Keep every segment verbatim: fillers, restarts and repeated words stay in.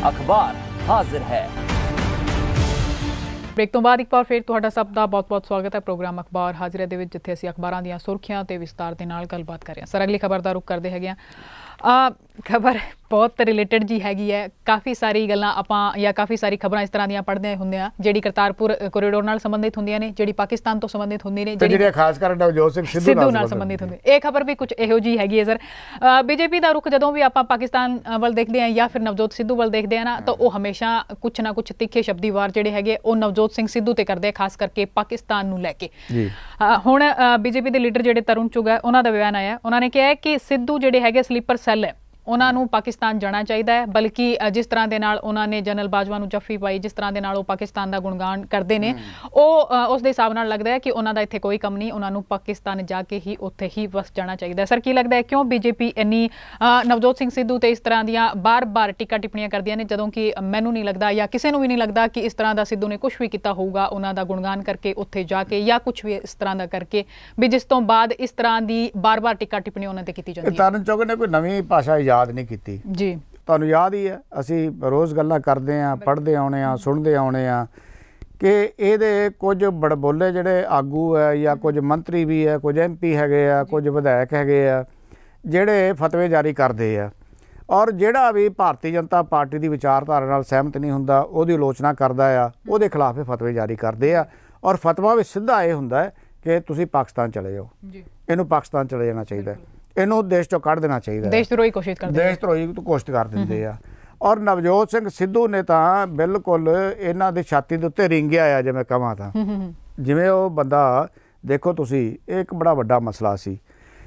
अखबार हाजिर है। ब्रेक तो बाद एक बार फिर तुहाडा सब दा बहुत बहुत स्वागत है। प्रोग्राम अखबार हाजिर है दे विच जिथे असीं अखबारां दीयां सुर्खियां ते विस्तार दे नाल गलबात कर रहे हैं। सर अगली खबर दा रुख करदे हैगे आ। खबर बहुत रिलेटेड जी हैगी है। काफ़ी सारी गल्लां आपां या काफ़ी सारी खबरां इस तरह दीयां पढ़दे हुंदे आ जिहड़ी करतारपुर कोरीडोर नाल संबंधित हुंदियां ने, जिहड़ी पाकिस्तान तो संबंधित हुंदी ने, जिहड़ी खास कर नवजोत सिंह सिद्धू नाल संबंधित हुंदी। ये खबर भी कुछ इहो जी हैगी है सर। बीजेपी दा रुख जदों भी आपां पाकिस्तान वल देखदे हैं या फिर नवजोत सिद्धू वल देखदे हैं ना, तो वो हमेशा कुछ ना कुछ तिखे शब्दी वार जिहड़े हैगे वो नवजोत सिंह सिद्धू ते करदे, खास करके पाकिस्तान नूं लैके। हुण बीजेपी दे लीडर जिहड़े तरੁਣ ਚੁੱਗ है उन्हां दा बयान आया, उन्हां ने कहा है कि सिद्धू जिहड़े हैगे स्लीपर सैल है, उन्होंने पाकिस्तान जाना चाहिए है। बल्कि जिस तरह के नाल उन्होंने जनरल बाजवा नूं जफ्फी पाई, जिस तरह के नाल पाकिस्तान का गुणगान करते हैं, उस दे हिसाब नाल लगता है कि उन्होंने इत्थे कोई कम नहीं, उन्होंने पाकिस्तान जाके ही उत्थे ही बस जाना चाहिए। सर की लगता है क्यों बीजेपी इन्नी नवजोत सिंह सिद्धू ते इस तरह दियां बार बार टिक्का टिप्पणियां करदियां ने, जदों कि मैनूं नहीं लगता या किसी नूं भी नहीं लगता कि इस तरह का सिद्धू ने कुछ भी किया होगा उन्हों का गुणगान करके उत्थे जाके या कुछ भी इस तरह का करके भी, जिस तो बाद इस तरह की बार बार टिक्का टिप्पणी उन्होंने ते कीती जांदी है। तरੁਣ ਚੁੱਗ ने कोई नवीं भाषा याद नहीं की जी। ਤੁਹਾਨੂੰ याद ही है, ਅਸੀਂ रोज़ ਗੱਲਾਂ ਕਰਦੇ ਆਂ, पढ़ते आने आ, सुनते आने आ कि ਇਹਦੇ ਕੁਝ ਬੜਬੋਲੇ ਜਿਹੜੇ ਆਗੂ ਹੈ ਜਾਂ ਕੁਝ ਮੰਤਰੀ ਵੀ ਹੈ, ਕੁਝ ਐਮ ਪੀ ਹੈਗੇ ਆ, ਕੁਝ ਵਿਧਾਇਕ ਹੈਗੇ ਆ ਜਿਹੜੇ ਫਤਵੇ ਜਾਰੀ ਕਰਦੇ ਆ, ਔਰ ਜਿਹੜਾ ਵੀ ਭਾਰਤੀ ਜਨਤਾ ਪਾਰਟੀ ਦੀ ਵਿਚਾਰਧਾਰਾ ਨਾਲ ਸਹਿਮਤ ਨਹੀਂ ਹੁੰਦਾ ਉਹਦੀ ਆਲੋਚਨਾ ਕਰਦਾ ਆ, ਉਹਦੇ ਖਿਲਾਫ ਇਹ ਫਤਵੇ ਜਾਰੀ ਕਰਦੇ ਆ। ਔਰ ਫਤਵਾ ਵੀ ਸਿੱਧਾ ਇਹ ਹੁੰਦਾ ਹੈ ਕਿ ਤੁਸੀਂ ਪਾਕਿਸਤਾਨ ਚਲੇ ਜਾਓ, ਇਹਨੂੰ ਪਾਕਿਸਤਾਨ ਚਲੇ ਜਾਣਾ ਚਾਹੀਦਾ, ਇਹਨੂੰ ਦੇਸ਼ ਚੋਂ ਕੱਢ ਦੇਣਾ ਚਾਹੀਦਾ, ਦੇਸ਼ ਧਰੋਹੀ ਕੋਸ਼ਿਸ਼ ਕਰਦੇ ਦੇਸ਼ ਧਰੋਹੀ ਤੋਂ ਕੋਸ਼ਿਸ਼ ਕਰ ਦਿੰਦੇ ਆ। ਔਰ ਨਵਜੋਤ ਸਿੰਘ ਸਿੱਧੂ ਨੇ ਤਾਂ ਬਿਲਕੁਲ ਇਹਨਾਂ ਦੀ ਛਾਤੀ ਦੇ ਉੱਤੇ ਰਿੰਗਿਆ ਆ, ਜਿਵੇਂ ਕਹਾਂ ਤਾਂ ਜਿਵੇਂ ਉਹ ਬੰਦਾ ਦੇਖੋ ਤੁਸੀਂ, ਇਹ ਇੱਕ ਬੜਾ ਵੱਡਾ ਮਸਲਾ ਸੀ।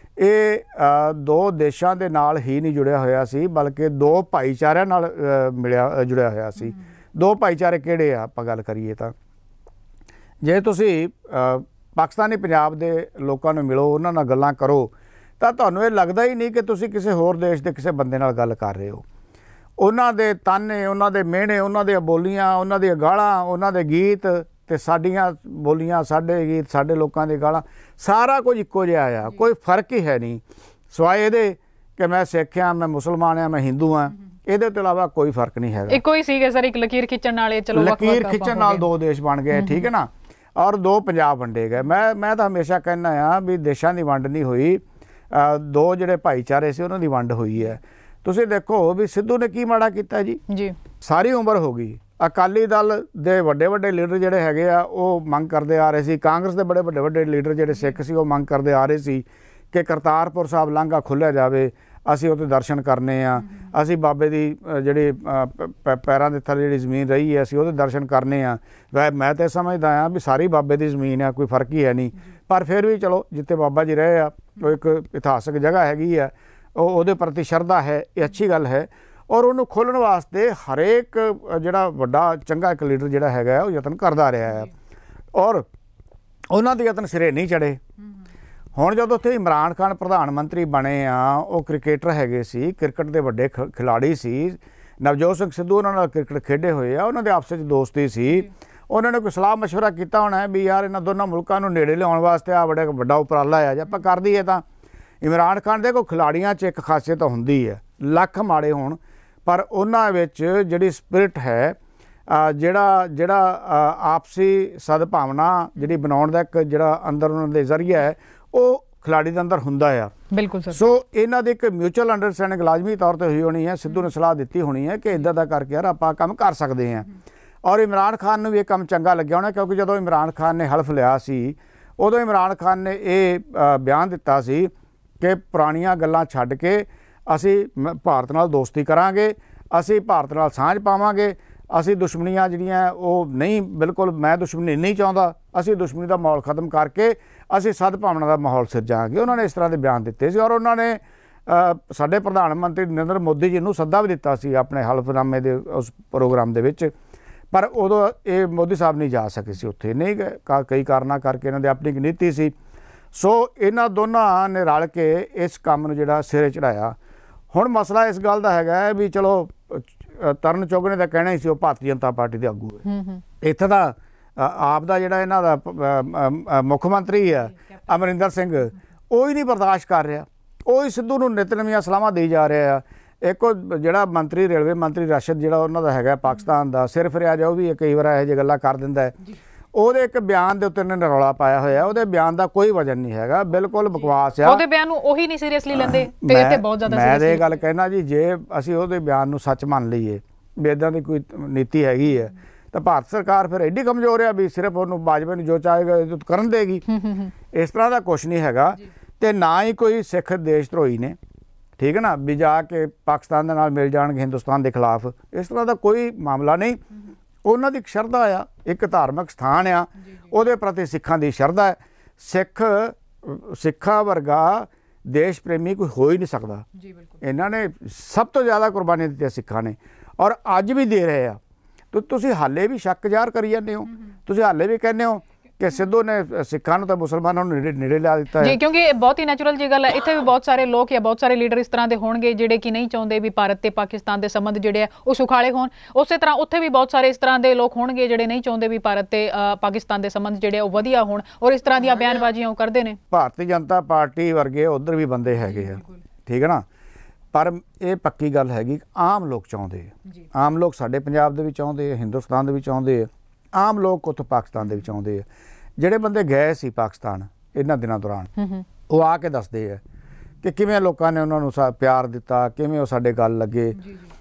ਇਹ ਦੋ ਦੇਸ਼ਾਂ ਦੇ ਨਾਲ ਹੀ ਨਹੀਂ ਜੁੜਿਆ ਹੋਇਆ ਸੀ, ਬਲਕਿ ਦੋ ਭਾਈਚਾਰਿਆਂ ਨਾਲ ਮਿਲਿਆ ਜੁੜਿਆ ਹੋਇਆ ਸੀ। ਦੋ ਭਾਈਚਾਰੇ ਕਿਹੜੇ ਆ ਆਪਾਂ ਗੱਲ ਕਰੀਏ ਤਾਂ, ਜੇ ਤੁਸੀਂ ਪਾਕਿਸਤਾਨੀ ਪੰਜਾਬ ਦੇ ਲੋਕਾਂ ਨੂੰ ਮਿਲੋ, ਉਹਨਾਂ ਨਾਲ ਗੱਲਾਂ ਕਰੋ, ਤਾਂ ਤੁਹਾਨੂੰ ਇਹ ਲੱਗਦਾ ਹੀ ਨਹੀਂ ਕਿ ਤੁਸੀਂ ਕਿਸੇ ਹੋਰ ਦੇਸ਼ ਦੇ ਕਿਸੇ ਬੰਦੇ ਨਾਲ ਗੱਲ ਕਰ ਰਹੇ ਹੋ। ਉਹਨਾਂ ਦੇ ਤਾਨੇ, ਉਹਨਾਂ ਦੇ ਮਿਹਣੇ, ਉਹਨਾਂ ਦੀਆਂ ਬੋਲੀਆਂ, ਉਹਨਾਂ ਦੀਆਂ ਗਾਲਾਂ, ਉਹਨਾਂ ਦੇ ਗੀਤ ਤੇ ਸਾਡੀਆਂ ਬੋਲੀਆਂ, ਸਾਡੇ ਗੀਤ, ਸਾਡੇ ਲੋਕਾਂ ਦੀਆਂ ਗਾਲਾਂ, ਸਾਰਾ ਕੁਝ ਇੱਕੋ ਜਿਹਾ ਆ, ਕੋਈ ਫਰਕ ਹੀ ਹੈ ਨਹੀਂ ਸਿਵਾਏ ਇਹਦੇ ਕਿ ਮੈਂ ਸਿੱਖ ਹਾਂ, ਮੈਂ ਮੁਸਲਮਾਨ ਹਾਂ, ਮੈਂ ਹਿੰਦੂ ਹਾਂ। ਇਹਦੇ ਤੋਂ ਇਲਾਵਾ ਕੋਈ ਫਰਕ ਨਹੀਂ ਹੈਗਾ। ਇੱਕੋ ਹੀ ਸੀਗੇ ਸਰ, ਇੱਕ ਲਕੀਰ ਖਿੱਚਣ ਨਾਲ ਚਲੋ ਲਕੀਰ ਖਿੱਚਣ ਨਾਲ ਦੋ ਦੇਸ਼ ਬਣ ਗਏ, ਠੀਕ ਹੈ ਨਾ, ਔਰ ਦੋ ਪੰਜਾਬ ਵੰਡੇ ਗਏ। ਮੈਂ ਮੈਂ ਤਾਂ ਹਮੇਸ਼ਾ ਕਹਿੰਦਾ ਆ ਵੀ ਦੇਸ਼ਾਂ ਦੀ ਵੰਡ ਨਹੀਂ ਹੋਈ, ਦੋ ਜਿਹੜੇ ਭਾਈਚਾਰੇ ਸੀ ਉਹਨਾਂ ਦੀ ਵੰਡ ਹੋਈ ਹੈ। ਤੁਸੀਂ ਦੇਖੋ ਵੀ ਸਿੱਧੂ ਨੇ ਕੀ ਮਾੜਾ ਕੀਤਾ ਜੀ ਜੀ ਸਾਰੀ ਉਮਰ ਹੋ ਗਈ। ਅਕਾਲੀ ਦਲ ਦੇ ਵੱਡੇ ਵੱਡੇ ਲੀਡਰ ਜਿਹੜੇ ਹੈਗੇ ਆ ਉਹ ਮੰਗ ਕਰਦੇ ਆ ਰਹੇ ਸੀ, ਕਾਂਗਰਸ ਦੇ ਬੜੇ ਵੱਡੇ ਵੱਡੇ ਲੀਡਰ ਜਿਹੜੇ ਸਿੱਖ ਸੀ ਉਹ ਮੰਗ ਕਰਦੇ ਆ ਰਹੇ ਸੀ ਕਿ ਕਰਤਾਰਪੁਰ ਸਾਹਿਬ ਲਾਂਘਾ ਖੁੱਲ੍ਹਿਆ ਜਾਵੇ, ਅਸੀਂ ਉੱਥੇ ਦਰਸ਼ਨ ਕਰਨੇ ਆ, ਅਸੀਂ ਬਾਬੇ ਦੀ ਜਿਹੜੀ ਪੈਰਾਂ ਦੇ ਥੱਲੇ ਜਿਹੜੀ ਜ਼ਮੀਨ ਰਹੀ ਹੈ ਅਸੀਂ ਉਹਦੇ ਦਰਸ਼ਨ ਕਰਨੇ ਆ। ਵੈ ਮੈਂ ਤਾਂ ਸਮਝਦਾ ਹਾਂ ਵੀ ਸਾਰੀ ਬਾਬੇ ਦੀ ਜ਼ਮੀਨ ਆ, ਕੋਈ ਫਰਕ ਹੀ ਹੈ ਨਹੀਂ, ਪਰ ਫਿਰ ਵੀ ਚਲੋ ਜਿੱਥੇ ਬਾਬਾ ਜੀ ਰਹੇ ਆ ਉਹ ਇੱਕ ਇਤਿਹਾਸਕ ਜਗ੍ਹਾ ਹੈਗੀ ਆ, ਉਹ ਉਹਦੇ ਪ੍ਰਤੀ ਸ਼ਰਧਾ ਹੈ, ਇਹ ਅੱਛੀ ਗੱਲ ਹੈ। ਔਰ ਉਹਨੂੰ ਖੋਲ੍ਹਣ ਵਾਸਤੇ ਹਰੇਕ ਜਿਹੜਾ ਵੱਡਾ ਚੰਗਾ ਇੱਕ ਲੀਡਰ ਜਿਹੜਾ ਹੈਗਾ ਉਹ ਯਤਨ ਕਰਦਾ ਰਿਹਾ ਹੈ, ਔਰ ਉਹਨਾਂ ਦੇ ਯਤਨ ਸਿਰੇ ਨਹੀਂ ਚੜ੍ਹੇ। ਹੁਣ ਜਦੋਂ ਉੱਥੇ ਇਮਰਾਨ ਖਾਨ ਪ੍ਰਧਾਨ ਮੰਤਰੀ ਬਣੇ ਆ, ਉਹ ਕ੍ਰਿਕੇਟਰ ਹੈਗੇ ਸੀ, ਕ੍ਰਿਕਟ ਦੇ ਵੱਡੇ ਖ ਖਿਲਾੜੀ ਸੀ। ਨਵਜੋਤ ਸਿੰਘ ਸਿੱਧੂ ਉਹਨਾਂ ਨਾਲ ਕ੍ਰਿਕਟ ਖੇਡੇ ਹੋਏ ਆ, ਉਹਨਾਂ ਦੇ ਆਪਸ ਵਿੱਚ ਦੋਸਤੀ ਸੀ। ਉਹਨਾਂ ਨੇ ਕੋਈ ਸਲਾਹ ਮਸ਼ਵਰਾ ਕੀਤਾ ਹੋਣਾ ਵੀ ਯਾਰ ਇਹਨਾਂ ਦੋਨਾਂ ਮੁਲਕਾਂ ਨੂੰ ਨੇੜੇ ਲਿਆਉਣ ਵਾਸਤੇ ਆ ਬੜਾ ਵੱਡਾ ਉਪਰਾਲਾ ਆ, ਜੇ ਆਪਾਂ ਕਰ ਦਈਏ ਤਾਂ। ਇਮਰਾਨ ਖਾਨ ਦੇ ਕੋਈ ਖਿਲਾੜੀਆਂ 'ਚ ਇੱਕ ਖਾਸੀਅਤ ਹੁੰਦੀ ਹੈ, ਲੱਖ ਮਾੜੇ ਹੋਣ ਪਰ ਉਹਨਾਂ ਵਿੱਚ ਜਿਹੜੀ ਸਪਿਰਿਟ ਹੈ, ਜਿਹੜਾ ਜਿਹੜਾ ਆਪਸੀ ਸਦਭਾਵਨਾ ਜਿਹੜੀ ਬਣਾਉਣ ਦਾ ਇੱਕ ਜਿਹੜਾ ਅੰਦਰ ਉਹਨਾਂ ਦੇ ਜ਼ਰੀਆ ਹੈ, ਉਹ ਖਿਲਾੜੀ ਦੇ ਅੰਦਰ ਹੁੰਦਾ ਆ। ਬਿਲਕੁਲ ਸਰ। ਸੋ ਇਹਨਾਂ ਦੀ ਇੱਕ ਮਿਊਚੁਅਲ ਅੰਡਰਸਟੈਂਡਿੰਗ ਲਾਜ਼ਮੀ ਤੌਰ 'ਤੇ ਹੋਈ ਹੋਣੀ ਹੈ। ਸਿੱਧੂ ਨੇ ਸਲਾਹ ਦਿੱਤੀ ਹੋਣੀ ਹੈ ਕਿ ਇੱਦਾਂ ਦਾ ਕਰਕੇ ਯਾਰ ਆਪਾਂ ਕੰਮ ਕਰ ਸਕਦੇ ਹਾਂ, ਔਰ ਇਮਰਾਨ ਖਾਨ ਨੂੰ ਵੀ ਇਹ ਕੰਮ ਚੰਗਾ ਲੱਗਿਆ ਹੋਣਾ, ਕਿਉਂਕਿ ਜਦੋਂ ਇਮਰਾਨ ਖਾਨ ਨੇ ਹਲਫ ਲਿਆ ਸੀ ਉਦੋਂ ਇਮਰਾਨ ਖਾਨ ਨੇ ਇਹ ਬਿਆਨ ਦਿੱਤਾ ਸੀ ਕਿ ਪੁਰਾਣੀਆਂ ਗੱਲਾਂ ਛੱਡ ਕੇ ਅਸੀਂ ਭਾਰਤ ਨਾਲ ਦੋਸਤੀ ਕਰਾਂਗੇ, ਅਸੀਂ ਭਾਰਤ ਨਾਲ ਸਾਂਝ ਪਾਵਾਂਗੇ, ਅਸੀਂ ਦੁਸ਼ਮਣੀਆਂ ਜਿਹੜੀਆਂ ਉਹ ਨਹੀਂ, ਬਿਲਕੁਲ ਮੈਂ ਦੁਸ਼ਮਣੀ ਨਹੀਂ ਚਾਹੁੰਦਾ, ਅਸੀਂ ਦੁਸ਼ਮਣੀ ਦਾ ਮਾਹੌਲ ਖ਼ਤਮ ਕਰਕੇ ਅਸੀਂ ਸਦਭਾਵਨਾ ਦਾ ਮਾਹੌਲ ਸਿਰਜਾਂਗੇ। ਉਹਨਾਂ ਨੇ ਇਸ ਤਰ੍ਹਾਂ ਦੇ ਬਿਆਨ ਦਿੱਤੇ ਸੀ, ਔਰ ਉਹਨਾਂ ਨੇ ਸਾਡੇ ਪ੍ਰਧਾਨ ਮੰਤਰੀ ਨਰਿੰਦਰ ਮੋਦੀ ਜੀ ਨੂੰ ਸੱਦਾ ਵੀ ਦਿੱਤਾ ਸੀ ਆਪਣੇ ਹਲਫਨਾਮੇ ਦੇ ਉਸ ਪ੍ਰੋਗਰਾਮ ਦੇ ਵਿੱਚ, ਪਰ ਉਦੋਂ ਇਹ ਮੋਦੀ ਸਾਹਿਬ ਨਹੀਂ ਜਾ ਸਕੇ ਸੀ ਉੱਥੇ, ਨਹੀਂ ਗਏ ਕਈ ਕਾਰਨਾਂ ਕਰਕੇ, ਇਹਨਾਂ ਦੀ ਆਪਣੀ ਇੱਕ ਨੀਤੀ ਸੀ। ਸੋ ਇਹਨਾਂ ਦੋਨਾਂ ਨੇ ਰਲ ਕੇ ਇਸ ਕੰਮ ਨੂੰ ਜਿਹੜਾ ਸਿਰੇ ਚੜ੍ਹਾਇਆ। ਹੁਣ ਮਸਲਾ ਇਸ ਗੱਲ ਦਾ ਹੈਗਾ ਵੀ ਚਲੋ ਤਰੁਣ ਚੁੱਗ ਨੇ ਤਾਂ ਕਹਿਣਾ ਹੀ ਸੀ ਉਹ ਭਾਰਤੀ ਜਨਤਾ ਪਾਰਟੀ ਦੇ ਆਗੂ ਹੈ, ਇੱਥੇ ਦਾ ਆਪ ਦਾ ਜਿਹੜਾ ਇਹਨਾਂ ਦਾ ਮੁੱਖ ਮੰਤਰੀ ਆ ਅਮਰਿੰਦਰ ਸਿੰਘ ਉਹ ਹੀ ਨਹੀਂ ਬਰਦਾਸ਼ਤ ਕਰ ਰਿਹਾ, ਉਹ ਹੀ ਸਿੱਧੂ ਨੂੰ ਨਿਤ ਨਵੀਆਂ ਸਲਾਹਾਂ ਦੇਈ ਜਾ ਰਿਹਾ ਆ एक ਜਿਹੜਾ ਮੰਤਰੀ रेलवे मंत्री राशिद ਜਿਹੜਾ ਉਹਨਾਂ ਦਾ ਹੈਗਾ ਪਾਕਿਸਤਾਨ ਦਾ ਸਿਰ ਫਿਰਿਆ ਜਾ ਉਹ ਵੀ ਕਈ ਵਾਰ ਇਹੋ ਜਿਹੀ ਗੱਲਾਂ ਕਰ ਦਿੰਦਾ ਹੈ ਉਹਦੇ ਇੱਕ ਬਿਆਨ ਦੇ ਉੱਤੇ ਇਹਨੇ ਰੌਲਾ ਪਾਇਆ ਹੋਇਆ ਉਹਦੇ ਬਿਆਨ ਦਾ ਕੋਈ ਵਜਨ ਨਹੀਂ ਹੈਗਾ ਬਿਲਕੁਲ ਬਕਵਾਸ ਆ ਉਹਦੇ ਬਿਆਨ ਨੂੰ ਉਹੀ ਨਹੀਂ ਸੀਰੀਅਸਲੀ ਲੈਂਦੇ ਤੇ ਤੇ ਬਹੁਤ ਜ਼ਿਆਦਾ ਮੈਂ ਇਹ ਗੱਲ ਕਹਿਣਾ ਜੀ ਜੇ ਅਸੀਂ ਉਹਦੇ ਬਿਆਨ ਨੂੰ ਸੱਚ ਮੰਨ ਲਈਏ ਵੀ ਇੱਦਾਂ ਦੀ ਕੋਈ ਨੀਤੀ ਹੈਗੀ ਹੈ ਤਾਂ ਭਾਰਤ ਸਰਕਾਰ ਫਿਰ ਐਡੀ ਕਮਜ਼ੋਰ ਆ ਵੀ ਸਿਰਫ ਉਹਨੂੰ ਬਾਜਵੇ ਨੂੰ ਜੋ ਚਾਹੇਗਾ ਕਰਨ ਦੇਗੀ ਇਸ ਤਰ੍ਹਾਂ ਦਾ ਕੁਛ ਨਹੀਂ ਹੈਗਾ ਤੇ ਨਾ ਹੀ ਕੋਈ ਸਿੱਖ ਦੇਸ਼ ਧਰੋਹੀ ਨੇ ठीक है ना भी जाके पाकिस्तान के नाल मिल जाएंगे हिंदुस्तान के खिलाफ इस तरह का कोई मामला नहीं उन्होंने एक श्रद्धा आ एक धार्मिक स्थान आ उहदे प्रति सिखां दी श्रद्धा है सिख सिखा वर्गा देश प्रेमी कोई हो ही नहीं सकता इन्होंने सब तो ज़्यादा कुर्बानी दी सिखा ने और अज भी दे रहे हैं तो तुसीं हाले भी शक ज़ाहिर करी जाते हो तुसीं हाले भी कहने हो कि सिद्धू ने सिखा तो मुसलमानों नेड़े नेड़े ला दिता है जी क्योंकि बहुत ही नैचुरल जी गल है इत्थे भी बहुत सारे लोग या बहुत सारे लीडर इस तरह के होणगे जिहड़े कि नहीं चाहते भी भारत ते पाकिस्तान के संबंध जिहड़े वो सुखाले होण उस तरह उत्थे भी बहुत सारे इस तरह के लोग होणगे जिहड़े नहीं चाहते भी भारत ते पाकिस्तान के संबंध जिहड़े वो वधिया होण और इस तरह दी बयानबाजियां करते हैं भारतीय जनता पार्टी वर्गे उधर भी बंदे हैगे आ ठीक है ना पर यह पक्की गल हैगी आम लोग चाहते आम लोग साडे पंजाब दे भी चाहते हिंदुस्तान दे भी चाहते आम लोग उत्थों पाकिस्तान दे भी चाहते हैं ਜਿਹੜੇ ਬੰਦੇ ਗਏ ਸੀ ਪਾਕਿਸਤਾਨ ਇਹਨਾਂ ਦਿਨਾਂ ਦੌਰਾਨ ਉਹ ਆ ਕੇ ਦੱਸਦੇ ਆ ਕਿ ਕਿਵੇਂ ਲੋਕਾਂ ਨੇ ਉਹਨਾਂ ਨੂੰ ਪਿਆਰ ਦਿੱਤਾ ਕਿਵੇਂ ਉਹ ਸਾਡੇ ਗੱਲ ਲੱਗੇ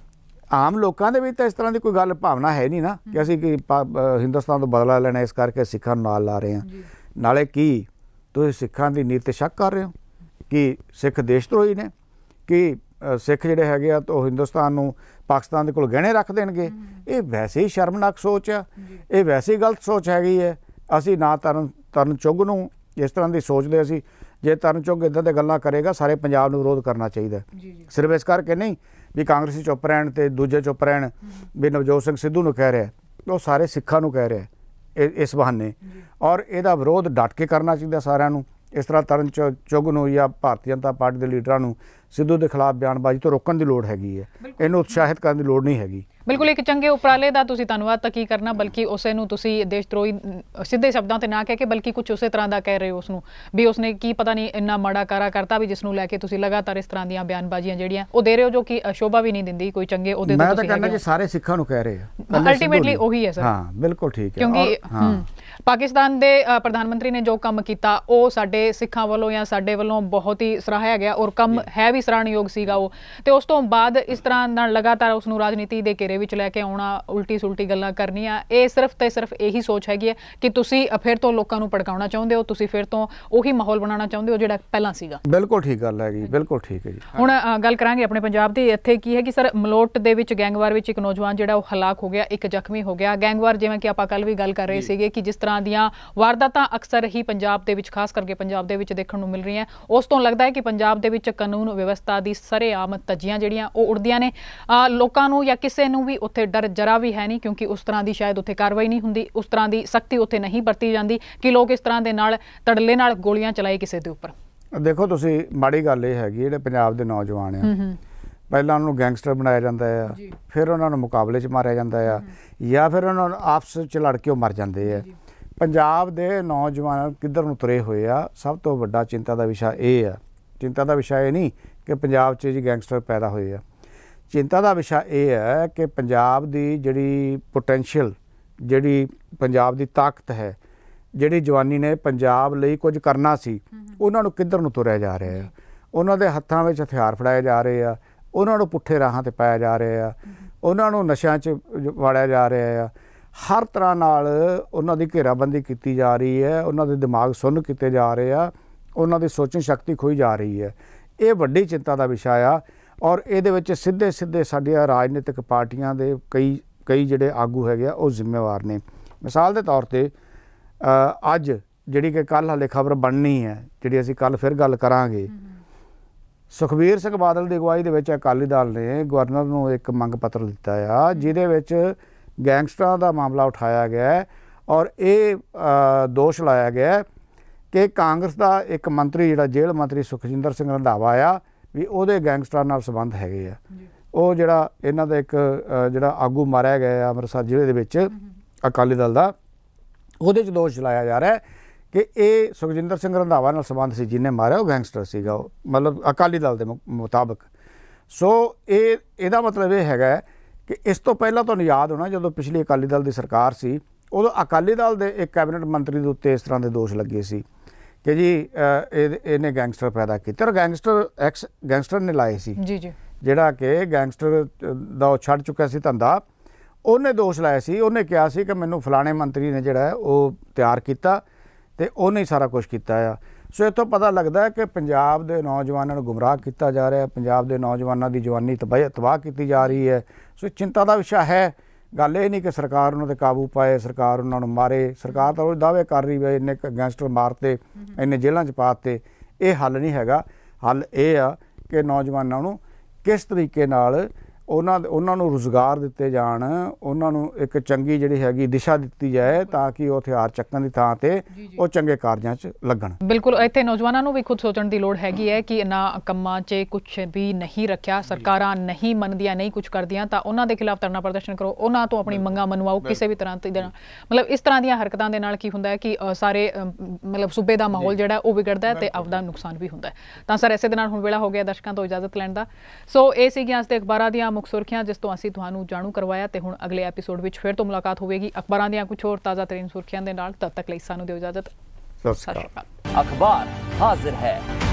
ਆਮ ਲੋਕਾਂ ਦੇ ਵਿੱਚ ਤਾਂ ਇਸ ਤਰ੍ਹਾਂ ਦੀ ਕੋਈ ਗੱਲ ਭਾਵਨਾ ਹੈ ਨਹੀਂ ਨਾ ਕਿ ਅਸੀਂ ਕਿ ਹਿੰਦੁਸਤਾਨ ਤੋਂ ਬਦਲਾ ਲੈਣਾ ਇਸ ਕਰਕੇ ਸਿੱਖਾਂ ਨੂੰ ਨਾਲ ਲਾ ਰਹੇ ਹਾਂ ਨਾਲੇ ਕੀ ਤੁਸੀਂ ਸਿੱਖਾਂ ਦੀ ਨੀਤ ਤੇ ਸ਼ੱਕ ਕਰ ਰਹੇ ਹੋ ਕਿ ਸਿੱਖ ਦੇਸ਼ ਧਰੋਹੀ ਨੇ ਕਿ ਸਿੱਖ ਜਿਹੜੇ ਹੈਗੇ ਆ ਉਹ ਹਿੰਦੁਸਤਾਨ ਨੂੰ ਪਾਕਿਸਤਾਨ ਦੇ ਕੋਲ ਗਹਿਣੇ ਰੱਖ ਦੇਣਗੇ ਇਹ ਵੈਸੇ ਹੀ ਸ਼ਰਮਨਾਕ ਸੋਚ ਆ ਇਹ ਵੈਸੇ ਹੀ ਗਲਤ ਸੋਚ ਹੈਗੀ ਹੈ ਅਸੀਂ ਨਾ ਤਰਨ ਤਰਨ ਚੁੱਗ ਨੂੰ ਇਸ ਤਰ੍ਹਾਂ ਦੀ ਸੋਚਦੇ ਅਸੀਂ ਜੇ ਤਰਨ ਚੁੱਗ ਇੱਦਾਂ ਦੀਆਂ ਗੱਲਾਂ ਕਰੇਗਾ ਸਾਰੇ ਪੰਜਾਬ ਨੂੰ ਵਿਰੋਧ ਕਰਨਾ ਚਾਹੀਦਾ ਸਿਰਫ ਇਸ ਕਰਕੇ ਨਹੀਂ ਵੀ ਕਾਂਗਰਸੀ ਚੁੱਪ ਰਹਿਣ ਤੇ ਦੂਜੇ ਚੁੱਪ ਰਹਿਣ ਵੀ ਨਵਜੋਤ ਸਿੰਘ ਸਿੱਧੂ ਨੂੰ ਕਹਿ ਰਿਹਾ ਉਹ ਸਾਰੇ ਸਿੱਖਾਂ ਨੂੰ ਕਹਿ ਰਿਹਾ ਇਸ ਬਹਾਨੇ ਔਰ ਇਹਦਾ ਵਿਰੋਧ ਡਟ ਕੇ ਕਰਨਾ ਚਾਹੀਦਾ ਸਾਰਿਆਂ ਨੂੰ ਇਸ ਤਰ੍ਹਾਂ ਤਰਨ ਚੁੱਗ ਨੂੰ ਜਾਂ ਭਾਰਤੀ ਜਨਤਾ ਪਾਰਟੀ ਦੇ ਲੀਡਰਾਂ ਨੂੰ ਸਿੱਧੂ ਦੇ ਖਿਲਾਫ ਬਿਆਨਬਾਜ਼ੀ ਤੋਂ ਰੋਕਣ ਦੀ ਲੋੜ ਹੈਗੀ ਹੈ ਇਹਨੂੰ ਉਤਸ਼ਾਹਿਤ ਕਰਨ ਦੀ ਲੋੜ ਨਹੀਂ ਹੈਗੀ बिल्कुल एक चंगे उपराले का तुसीं धन्नवाद तो की करना बल्कि उसे नूं तुसीं देशद्रोही सीधे शब्दों से ना कह के बल्कि कुछ उस तरह का कह रहे हो उसनूं भी उसने की पता नहीं इन्ना माड़ा कारा करता भी जिसनूं लैके तुसीं लगातार इस तरह दी बयानबाजियां जिहड़ियां वो दे रहे हो जो कि शोभा भी नहीं दिंदी कोई चंगे उहदे तो तुसीं कहना कि सारे सिखां नूं कह रहे हैं अल्टीमेटली वही है सर हाँ बिल्कुल ठीक है क्योंकि पाकिस्तान के प्रधानमंत्री ने जो काम किया वो साडे सिखां वालों या साडे वालों बहुत ही सराहिया गया और काम है भी सराहणयोग सीगा वो ते उस तो बाद इस तरह नाल लगातार उसनूं राजनीति दे घेरे विच लैके आउणा उल्टी सुलटी गल्लां करनियां ये सिर्फ ते सिर्फ यही सोच हैगी है कि तुसीं फिर तो लोकां नूं भड़काउणा चाहुंदे हो तुसीं फिर तो उही माहौल बनाउणा चाहुंदे हो जिहड़ा पहिलां सीगा बिल्कुल ठीक गल हैगी बिल्कुल ठीक है जी हुण गल करांगे अपने पंजाब दी इत्थे की है कि सर मलोट दे विच गैंगवार विच एक नौजवान जिहड़ा ओह हलाक हो गया एक जख्मी हो गया गैंगवार जिवें कि आपां कल भी गल कर रहे सीगे कि जिस तरह दीयां वारदातां अक्सर ही पंजाब दे विच खास करके पंजाब दे विच देखण नूं मिल रही हैं उस तों लगदा है कि पंजाब दे विच कानून व्यवस्था दी सरेआम तज्जियां जिहड़ियां ओह उड़दियां ने लोकां नूं या किसे नूं भी उत्थे डर जरा भी है नहीं क्योंकि उस तरह की शायद उत्थे कार्रवाई नहीं हुंदी उस तरह की सख्ती उत्थे नहीं बरती जाती कि लोग इस तरह के नाल तड़ले नाल गोलियां चलाए किसी के उपर देखो तुसीं माड़ी गल ये हैगी जिहड़े पंजाब दे नौजवान आ ਪਹਿਲਾਂ ਉਹਨਾਂ ਨੂੰ ਗੈਂਗਸਟਰ ਬਣਾਇਆ ਜਾਂਦਾ ਆ ਫਿਰ ਉਹਨਾਂ ਨੂੰ ਮੁਕਾਬਲੇ 'ਚ ਮਾਰਿਆ ਜਾਂਦਾ ਆ ਜਾਂ ਫਿਰ ਉਹਨਾਂ ਨੂੰ ਆਪਸ 'ਚ ਲੜ ਕੇ ਉਹ ਮਰ ਜਾਂਦੇ ਆ ਪੰਜਾਬ ਦੇ ਨੌਜਵਾਨ ਕਿੱਧਰ ਨੂੰ ਤੁਰੇ ਹੋਏ ਆ ਸਭ ਤੋਂ ਵੱਡਾ ਚਿੰਤਾ ਦਾ ਵਿਸ਼ਾ ਇਹ ਆ ਚਿੰਤਾ ਦਾ ਵਿਸ਼ਾ ਇਹ ਨਹੀਂ ਕਿ ਪੰਜਾਬ 'ਚ ਜੀ ਗੈਂਗਸਟਰ ਪੈਦਾ ਹੋਏ ਆ चिंता का विषय यह है कि पंजाब की जिहड़ी पोटेंशियल जिहड़ी पंजाब की ताकत है जिहड़ी जवानी ने पंजाब लई कुछ करना सी उन्हां नूं किधर नूं तुरिया जा रहा है उन्हां दे हत्थां विच हथियार फड़ाए जा रहे हैं उन्हां नूं पुट्ठे राहां ते पाया जा रहा है उन्हां नूं नशियां च वाड़िया जा रहा है हर तरह नाल उन्हां दी घेराबंदी कीती जा रही है उन्हां दे दिमाग सुन्न कीते जा रहे हैं उन्हां दी सोचण शक्ति खोई जा रही है ये वड्डी चिंता का विषय आ और ये सीधे सीधे साडियां राजनीतिक पार्टियां दे कई कई जिहड़े आगू हैगे वो जिम्मेवार ने मिसाल के तौर पर अज जिहड़ी कि कल हाले खबर बननी है जिहड़ी असीं कल फिर गल करांगे सुखबीर सिंह बादल की अगवाई दे विच अकाली दल ने गवर्नर नूं एक मंग पत्र दिता आ जिहदे विच गैंगस्टरां दा मामला उठाया गया और ये दोष लाया गया कि कांग्रेस का एक मंत्री जिहड़ा जेल मंत्री सुखजिंदर सिंह रंधावा आ भी ਉਹਦੇ ਗੈਂਗਸਟਰਾਂ ਨਾਲ ਸੰਬੰਧ ਹੈਗੇ ਆ ਉਹ ਜਿਹੜਾ ਇਹਨਾਂ ਦਾ ਇੱਕ ਜਿਹੜਾ ਆਗੂ ਮਾਰਿਆ ਗਿਆ ਅੰਮ੍ਰਿਤਸਰ ਜ਼ਿਲ੍ਹੇ ਦੇ ਵਿੱਚ ਅਕਾਲੀ ਦਲ ਦਾ ਉਹਦੇ 'ਚ ਦੋਸ਼ ਲਾਇਆ ਜਾ ਰਿਹਾ ਕਿ ਇਹ ਸੁਖਜਿੰਦਰ ਸਿੰਘ ਰੰਧਾਵਾ ਨਾਲ ਸੰਬੰਧ ਸੀ ਜਿਹਨੇ ਮਾਰਿਆ ਉਹ ਗੈਂਗਸਟਰ ਸੀਗਾ ਉਹ ਮਤਲਬ ਅਕਾਲੀ ਦਲ ਦੇ ਮੁਤਾਬਕ ਸੋ ਇਹ ਇਹਦਾ ਮਤਲਬ ਇਹ ਹੈਗਾ ਕਿ ਇਸ ਤੋਂ ਪਹਿਲਾਂ ਤੁਹਾਨੂੰ ਯਾਦ ਹੋਣਾ ਜਦੋਂ ਪਿਛਲੀ ਅਕਾਲੀ ਦਲ ਦੀ ਸਰਕਾਰ ਸੀ ਉਦੋਂ ਅਕਾਲੀ ਦਲ ਦੇ ਇੱਕ ਕੈਬਨਿਟ ਮੰਤਰੀ ਦੇ ਉੱਤੇ ਇਸ ਤਰ੍ਹਾਂ ਦੇ ਦੋਸ਼ ਲੱਗੇ ਸੀ ਕਿ ਜੀ ਇਹ ਇਹਨੇ ਗੈਂਗਸਟਰ ਪੈਦਾ ਕੀਤੇ ਔਰ ਗੈਂਗਸਟਰ ਐਕਸ ਗੈਂਗਸਟਰ ਨੇ ਲਾਏ ਸੀ ਜੀ ਜੀ ਜਿਹੜਾ ਕਿ ਗੈਂਗਸਟਰ ਦਾ ਉਹ ਛੱਡ ਚੁੱਕਿਆ ਸੀ ਧੰਦਾ ਉਹਨੇ ਦੋਸ਼ ਲਾਇਆ ਸੀ ਉਹਨੇ ਕਿਹਾ ਸੀ ਕਿ ਮੈਨੂੰ ਫਲਾਣੇ ਮੰਤਰੀ ਨੇ ਜਿਹੜਾ ਉਹ ਤਿਆਰ ਕੀਤਾ ਅਤੇ ਉਹਨੇ ਹੀ ਸਾਰਾ ਕੁਛ ਕੀਤਾ ਆ ਸੋ ਇੱਥੋਂ ਪਤਾ ਲੱਗਦਾ ਹੈ ਕਿ ਪੰਜਾਬ ਦੇ ਨੌਜਵਾਨਾਂ ਨੂੰ ਗੁੰਮਰਾਹ ਕੀਤਾ ਜਾ ਰਿਹਾ ਪੰਜਾਬ ਦੇ ਨੌਜਵਾਨਾਂ ਦੀ ਜਵਾਨੀ ਤਬਾਹ ਤਬਾਹ ਕੀਤੀ ਜਾ ਰਹੀ ਹੈ ਸੋ ਚਿੰਤਾ ਦਾ ਵਿਸ਼ਾ ਹੈ ਗੱਲ ਇਹ ਨਹੀਂ ਕਿ ਸਰਕਾਰ ਉਹਨਾਂ 'ਤੇ ਕਾਬੂ ਪਾਏ ਸਰਕਾਰ ਉਹਨਾਂ ਨੂੰ ਮਾਰੇ ਸਰਕਾਰ ਤਾਂ ਉਹ ਦਾਅਵੇ ਕਰ ਰਹੀ ਹੈ ਇੰਨੇ ਗੈਂਗਸਟਰ ਮਾਰਤੇ ਇੰਨੇ ਜੇਲ੍ਹਾਂ 'ਚ ਪਾਤੇ ਇਹ ਹੱਲ ਨਹੀਂ ਹੈਗਾ ਹੱਲ ਇਹ ਆ ਕਿ ਨੌਜਵਾਨਾਂ ਨੂੰ ਕਿਸ ਤਰੀਕੇ ਨਾਲ ਉਹਨਾਂ ਉਹਨਾਂ ਨੂੰ ਰੁਜ਼ਗਾਰ ਦਿੱਤੇ ਜਾਣ ਉਹਨਾਂ ਨੂੰ ਇੱਕ ਚੰਗੀ ਜਿਹੜੀ ਹੈਗੀ ਦਿਸ਼ਾ ਦਿੱਤੀ ਜਾਏ ਤਾਂ ਕਿ ਉਹ ਹਥਿਆਰ ਚੱਕਣ ਦੀ ਥਾਂ ਤੇ ਉਹ ਚੰਗੇ ਕਾਰਜਾਂ 'ਚ ਲੱਗਣ ਬਿਲਕੁਲ ਇੱਥੇ ਨੌਜਵਾਨਾਂ ਨੂੰ ਵੀ ਖੁਦ ਸੋਚਣ ਦੀ ਲੋੜ ਹੈਗੀ ਹੈ ਕਿ ਇਹਨਾਂ ਕੰਮਾਂ 'ਚ ਕੁਛ ਵੀ ਨਹੀਂ ਰੱਖਿਆ ਸਰਕਾਰਾਂ ਨਹੀਂ ਮੰਨਦੀਆਂ ਨਹੀਂ ਕੁਛ ਕਰਦੀਆਂ ਤਾਂ ਉਹਨਾਂ ਦੇ ਖਿਲਾਫ ਧਰਨਾ ਪ੍ਰਦਰਸ਼ਨ ਕਰੋ ਉਹਨਾਂ ਤੋਂ ਆਪਣੀ ਮੰਗਾਂ ਮਨਵਾਓ ਕਿਸੇ ਵੀ ਤਰ੍ਹਾਂ ਦੀ ਮਤਲਬ ਇਸ ਤਰ੍ਹਾਂ ਦੀਆਂ ਹਰਕਤਾਂ ਦੇ ਨਾਲ ਕੀ ਹੁੰਦਾ ਹੈ ਕਿ ਸਾਰੇ ਮਤਲਬ ਸੂਬੇ ਦਾ ਮਾਹੌਲ ਜਿਹੜਾ ਉਹ ਵਿਗੜਦਾ ਤੇ ਆਪਦਾ ਨੁਕਸਾਨ ਵੀ ਹੁੰਦਾ ਤਾਂ ਸਰ ਇਸੇ ਦੇ ਨਾਲ ਹੁਣ ਵੇਲਾ ਹੋ ਗਿਆ ਦਰਸ਼ਕਾਂ ਤੋਂ ਇਜਾਜ਼ਤ ਲੈਣ ਦਾ ਸੋ ਇਹ ਸੀਗੀਆਂ ਅੱਜ ਦੇ ਅਖਬਾਰਾਂ ਦੀਆਂ ਮੁੱਖ ਸੁਰਖੀਆਂ ਜਿਸ ਤੋਂ ਅਸੀਂ ਤੁਹਾਨੂੰ ਜਾਣੂ ਕਰਵਾਇਆ ਤੇ ਹੁਣ ਅਗਲੇ ਐਪੀਸੋਡ ਵਿੱਚ ਫਿਰ ਤੋਂ ਮੁਲਾਕਾਤ ਹੋਵੇਗੀ ਅਖਬਾਰਾਂ ਦੀਆਂ ਕੁਝ ਹੋਰ ਤਾਜ਼ਾ ਤਰੀਨ ਸੁਰਖੀਆਂ ਦੇ ਨਾਲ ਤਦ ਤੱਕ ਲਈ ਸਾਨੂੰ ਦਿਓ ਇਜਾਜ਼ਤ ਸਤਿ ਸ਼੍ਰੀ ਅਕਾਲ। अखबार हाजिर है।